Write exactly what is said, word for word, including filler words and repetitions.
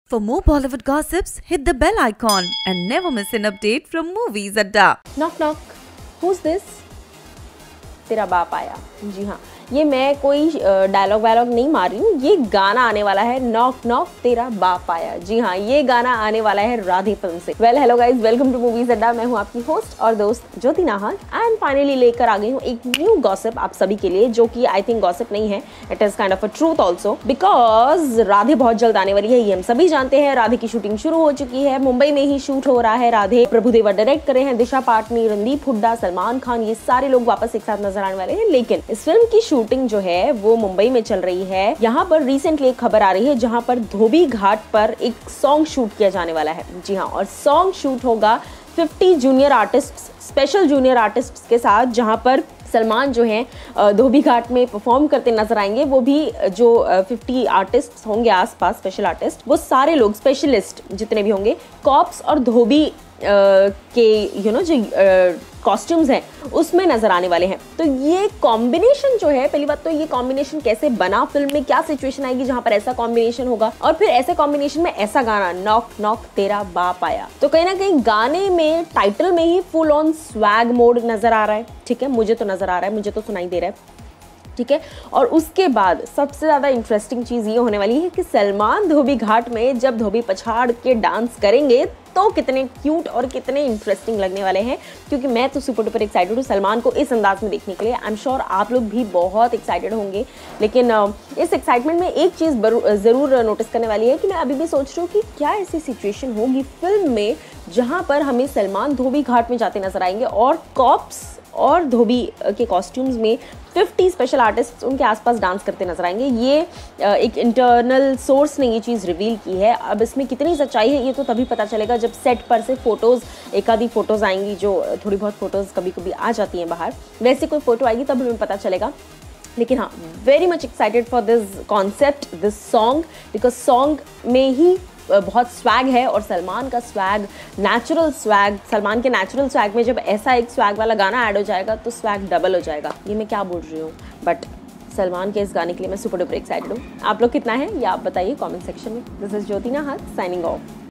For more Bollywood gossips, hit the bell icon and never miss an update from Movies Adda. Knock knock. Who's this? तेरा बाप आया. जी हाँ, ये मैं कोई डायलॉग वायलॉग नहीं मार रही हूँ. ये गाना आने वाला है नॉक नॉक तेरा बाप आया. जी हाँ, ये गाना आने वाला है राधे फिल्म से. Well hello guys, welcome to movies Adda. मैं हूँ आपकी होस्ट और दोस्त ज्योति नाहर एंड फाइनली लेकर आ गई हूँ एक न्यू गॉसिप आप सभी के लिए, जो कि आई थिंक गॉसिप नहीं है, it is kind of a truth also, because Radhe बहुत जल्द आने वाली है. ये हम सभी जानते हैं. राधे की शूटिंग शुरू हो चुकी है, मुंबई में ही शूट हो रहा है. राधे प्रभुदेवा डायरेक्ट करे हैं, दिशा पाटनी, रणदीप हुड्डा, सलमान खान, ये सारे लोग वापस एक साथ नजर आने वाले हैं. लेकिन इस फिल्म की शूटिंग जो है वो मुंबई में चल रही है. यहाँ पर रिसेंटली एक खबर आ रही है जहाँ पर धोबी घाट पर एक सॉन्ग शूट किया जाने वाला है. जी हाँ, और सॉन्ग शूट होगा पचास junior artist, special junior artist के साथ, जहाँ पर सलमान जो हैं धोबी घाट में परफॉर्म करते नजर आएंगे. वो भी जो पचास आर्टिस्ट होंगे आसपास, स्पेशल आर्टिस्ट, वो सारे लोग स्पेशलिस्ट जितने भी होंगे कॉप्स और धोबी Uh, के यू नो जो कॉस्ट्यूम्स हैं उसमें नजर आने वाले हैं. तो ये कॉम्बिनेशन जो है, पहली बात तो ये कॉम्बिनेशन कैसे बना, फिल्म में क्या सिचुएशन आएगी जहां पर ऐसा कॉम्बिनेशन होगा, और फिर ऐसे कॉम्बिनेशन में ऐसा गाना नॉक नॉक तेरा बाप आया. तो कहीं ना कहीं गाने में, टाइटल में ही फुल ऑन स्वैग मोड नजर आ रहा है. ठीक है, मुझे तो नजर आ रहा है, मुझे तो सुनाई दे रहा है. ठीक है, और उसके बाद सबसे ज़्यादा इंटरेस्टिंग चीज़ ये होने वाली है कि सलमान धोबी घाट में जब धोबी पछाड़ के डांस करेंगे तो कितने क्यूट और कितने इंटरेस्टिंग लगने वाले हैं. क्योंकि मैं तो सुपर डुपर एक्साइटेड हूँ सलमान को इस अंदाज में देखने के लिए. आई एम श्योर आप लोग भी बहुत एक्साइटेड होंगे. लेकिन इस एक्साइटमेंट में एक चीज़ ज़रूर नोटिस करने वाली है कि मैं अभी भी सोच रही हूँ कि क्या ऐसी सिचुएशन होगी फिल्म में जहाँ पर हमें सलमान धोबी घाट में जाते नजर आएंगे और कॉप्स और धोबी के कॉस्ट्यूम्स में पचास स्पेशल आर्टिस्ट उनके आसपास डांस करते नजर आएंगे. ये एक इंटरनल सोर्स ने ये चीज़ रिवील की है. अब इसमें कितनी सच्चाई है ये तो तभी पता चलेगा जब सेट पर से फोटोज़, एक आधी फोटोज़ आएंगी, जो थोड़ी बहुत फोटोज़ कभी कभी आ जाती हैं बाहर, वैसे कोई फोटो आएगी तब हमें पता चलेगा. लेकिन हाँ, very much excited for this concept, this song, because song में ही बहुत स्वैग है और सलमान का स्वैग, नेचुरल स्वैग, सलमान के नेचुरल स्वैग में जब ऐसा एक स्वैग वाला गाना ऐड हो जाएगा तो स्वैग डबल हो जाएगा. ये मैं क्या बोल रही हूँ, बट सलमान के इस गाने के लिए मैं सुपर डुपर एक्साइटेड हूँ. आप लोग कितना है ये आप बताइए कमेंट सेक्शन में. This is Jyoti Nahar signing of.